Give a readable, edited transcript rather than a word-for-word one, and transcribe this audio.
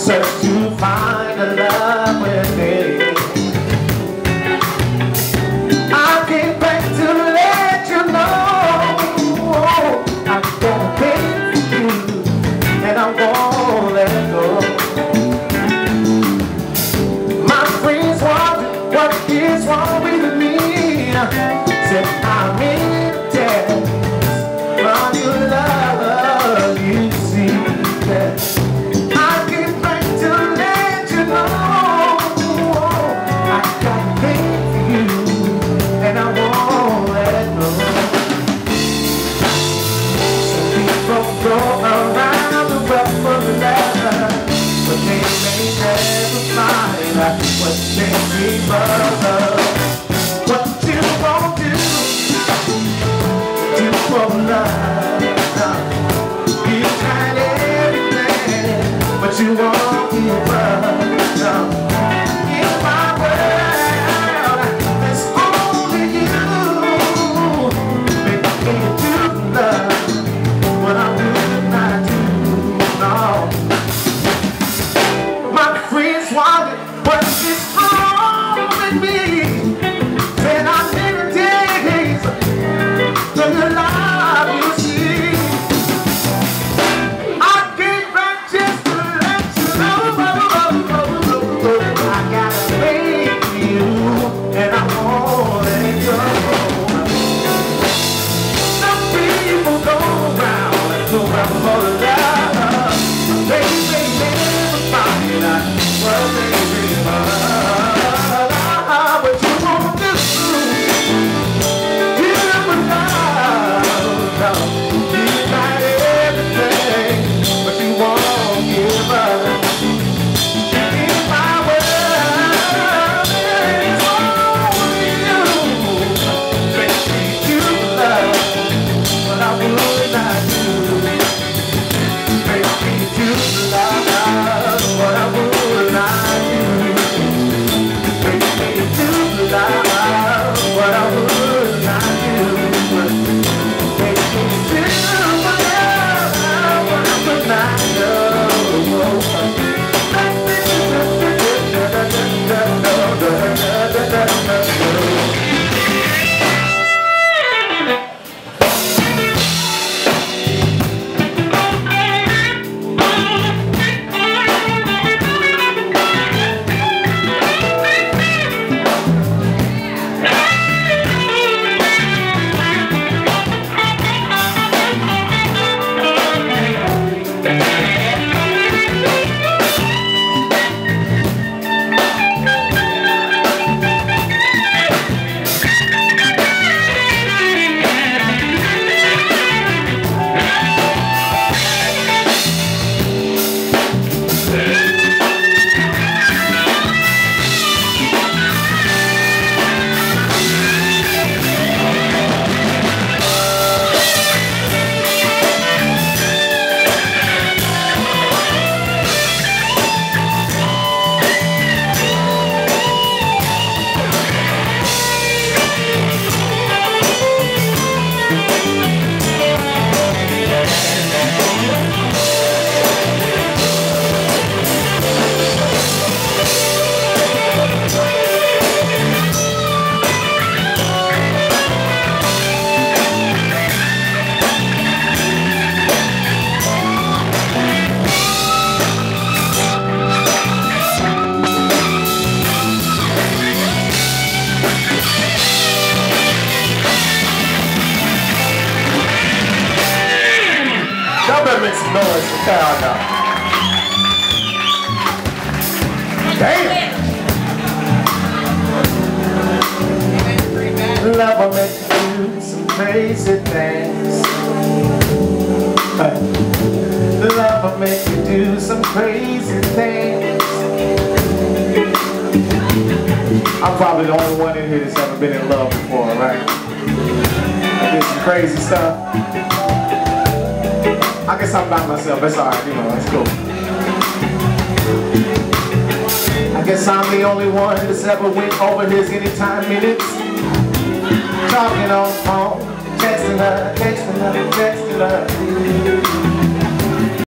search to find a love within. I came back to let you know I've got a thing for you, and I won't let it go. My friends wondered what is wrong with me. Said I'm in debt from your love, you see that. I came back to let you know I got a thing for you, and I won't let it go. Some people go around the world for love, but they may never find what they dream of. What you won't do for love? You tried everything, but you won't give up. In my world, there's only you. Baby, can you do love what I would not do? No. My friends wanted what is wrong with me. Then I never days from the love you see. I came back just to let you know I got a thing for you, and I won't let it go. Some people go around for love. They never find what they dream of. But you won't do. You would love. You tried everything, but you won't give up. In my world, there's only you. Baby, you love what I would not do. Baby, you love what I would not do. Baby, you love what I would not do. Baby, you love what I would not do. Y'all better make some noise for Kyle now. Damn! Love will make you do some crazy things. Love will make you do some crazy things. I'm probably the only one in here that's ever been in love before, right? I did some crazy stuff. I guess I'm by myself, that's alright, you know, that's cool. I guess I'm the only one that's ever went over his anytime minutes. Talking on the phone, texting her, texting her, texting her.